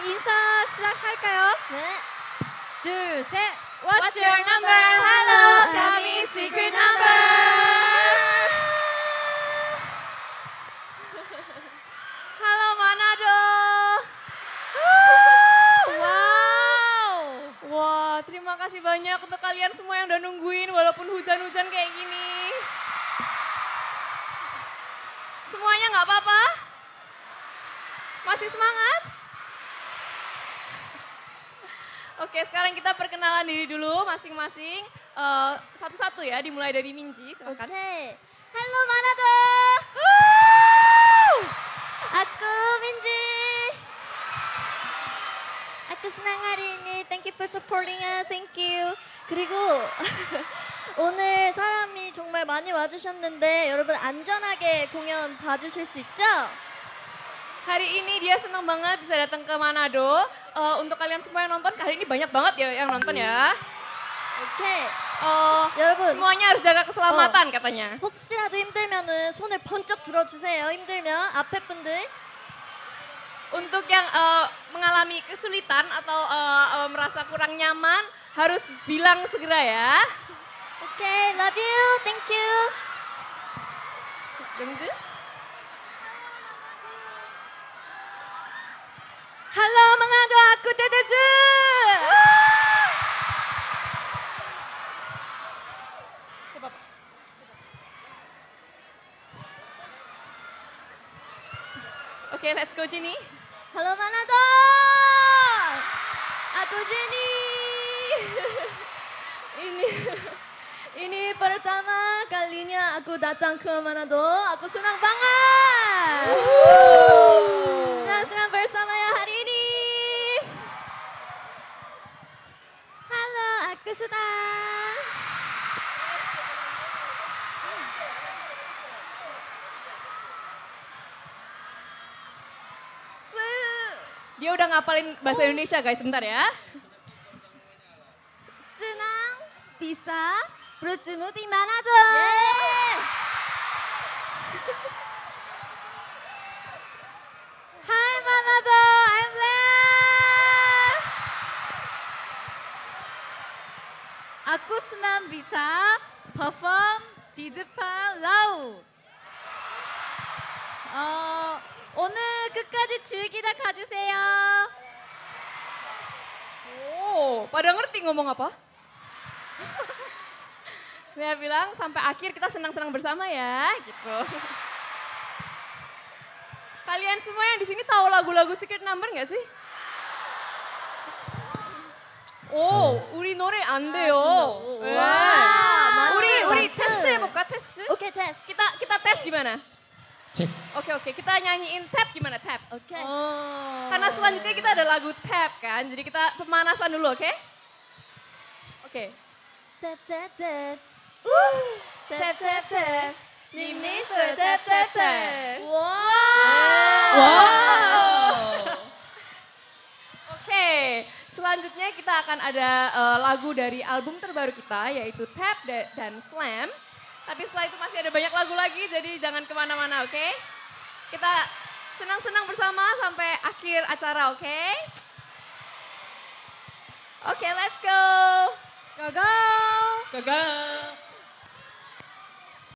인사 시작할까요? 네. 둘, 셋. What's your number? Hello, kami secret number. Halo Manado. Wow. Wah, terima kasih banyak untuk kalian semua yang udah nungguin walaupun hujan-hujan kayak gini. Semuanya nggak apa-apa? Masih semangat? Oke, sekarang kita perkenalan diri dulu masing-masing. Satu-satu ya, dimulai dari Minji, silakan. Oke. Halo Manado. Aku Minji. Aku senang hari ini. Thank you for supporting us. Thank you. 그리고 오늘 사람이 정말 많이 와주셨는데 여러분 안전하게 공연 봐주실 수 있죠? Hari ini dia senang banget bisa datang ke Manado. Untuk kalian semua yang nonton, hari ini banyak banget ya yang nonton ya. 오케이. 여러분 Semuanya harus jaga keselamatan katanya. 혹시라도 힘들면은 손을 번쩍 들어주세요. 힘들면 앞에 분들. Untuk yang mengalami kesulitan atau merasa kurang nyaman, harus bilang segera ya. 오케이, love you, thank you. Youngju? Halo Manado, aku Tetezu. Oke, let's go Jenny. Halo Manado, aku Jenny. ini pertama kalinya aku datang ke Manado. Aku senang banget. Senang bersama ya hari ini. Halo, aku Sutan. Dia udah ngapalin bahasa Indonesia guys, sebentar ya. Senang bisa bertemu di Manado. Hai Manado, I'm there. Aku senang bisa perform di depan laut. 오늘 끝까지 즐기다 가주세요. Oh, pada ngerti ngomong apa? Dia bilang sampai akhir kita senang-senang bersama ya, gitu. Kalian semua yang di sini tahu lagu-lagu Secret Number nggak sih? Oh, 우리 노래 안 돼요. 와, 우리 테스트 해볼까? 테스트? 오케이, 테스트. kita tes gimana? Cek. Oke, kita nyanyiin tap gimana tap? 오케이. Karena selanjutnya kita ada lagu tap kan, jadi kita pemanasan dulu, oke? Oke. Tap tap tap. Tap tap tap. 님 미소 tap tap tap. Wow. Oke, selanjutnya kita akan ada lagu dari album terbaru kita yaitu Tap dan Slam. Tapi setelah itu masih ada banyak lagu lagi, jadi jangan kemana-mana, oke? Kita senang-senang bersama sampai akhir acara, oke? Oke, let's go. Go go. Gagal.